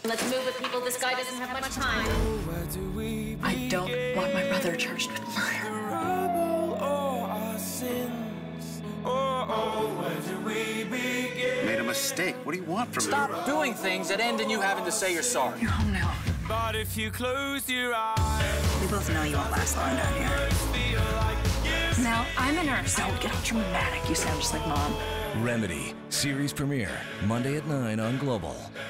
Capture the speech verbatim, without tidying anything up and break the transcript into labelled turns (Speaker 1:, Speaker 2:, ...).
Speaker 1: Let's move with people. This guy doesn't have much time.
Speaker 2: I don't want my brother charged with murder.
Speaker 3: Made a mistake. What do you want from me?
Speaker 4: Stop doing things that end in you having to say you're sorry.
Speaker 2: You're home now.
Speaker 5: But if you close your eyes,
Speaker 2: We both know you won't last long down here. Now, I'm a nurse. Don't get all dramatic. You sound just like Mom.
Speaker 6: Remedy, series premiere, Monday at nine on Global.